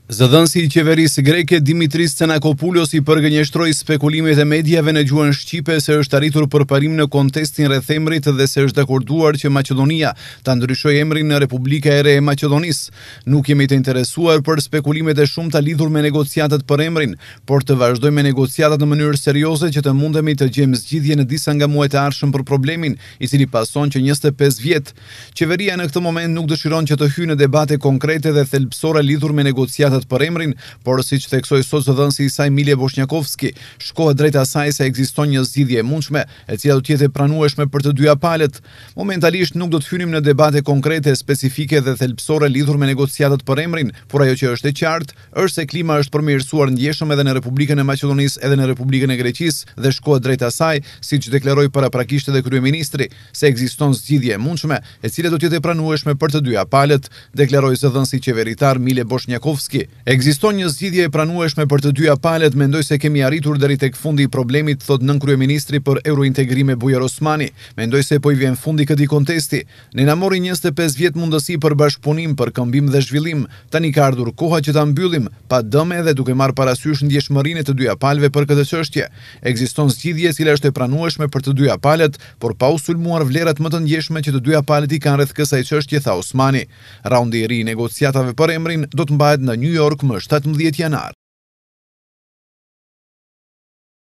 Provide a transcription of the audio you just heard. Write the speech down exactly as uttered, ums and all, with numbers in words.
Zëdhënësi i qeverisë greke Dimitris Tsenakopoulos i përgënjeshtroi spekulimet e mediave në gjuhën shqipe se është arritur përparim në kontestin rreth emrit dhe se është dakorduar që Maqedonia ta ndryshojë emrin në Republika e Re e Maqedonisë. Nuk jemi të interesuar për spekulimet e shumta lidhur me negociatat për emrin, por të vazhdojmë me negociatat në mënyrë serioze që të mundemi të gjejmë zgjidhje në disa nga muajt e ardhshëm për problemin, i cili pason që njëzet e pesë vjet. Qeveria në këtë moment nuk dëshiron që të hyjë në debate konkrete dhe thelbësore lidhur me negociatat për emrin, por siç theksoi sot zëdhënësi i saj Mile Bosnjakovski, shkohet drejt asaj se ekziston një zgjidhje e mundshme, e cila do të jetë e pranueshme për të dyja palët. Momentalisht nuk do të hynim në debate konkrete, specifike dhe thelbësore lidhur me negociatat për emrin, por ajo që është e qartë është se klima është përmirësuar ndjeshëm edhe në Republikën e Maqedonisë edhe në Republikën e Greqisë dhe shkohet drejt asaj, siç deklaroi paraprakisht edhe kryeministri, se ekziston zgjidhje e mundshme, e cila do të jetë e pranueshme për të dyja palët, deklaroi zëdhënësi qeveritar Mile Bosnjakovski. Ekziston një zgjidhje e pranueshme për të dyja palët, mendoj se kemi arritur deri tek fundi i problemit, thot nën kryeministri për eurointegrime Bujar Osmani. Mendoj se po i vjen fundi këtij kontesti. Ne na mori njëzet e pesë vjet mundësi për bashkëpunim, për këmbim dhe zhvillim. Tani ka ardhur koha që ta mbyllim pa dëme dhe duke marrë parasysh ndjeshmërinë e të dyja palëve për këtë çështje. Ekziston zgjidhje e cila është e pranueshme për të dyja palët, por pa u sulmuar vlerat më të ndjeshme që të dyja palët i kanë rreth kësaj çështje, tha Osmani. Raundi i ri i negociatave për emrin do të mbahet në New York më shtatëmbëdhjetë janar.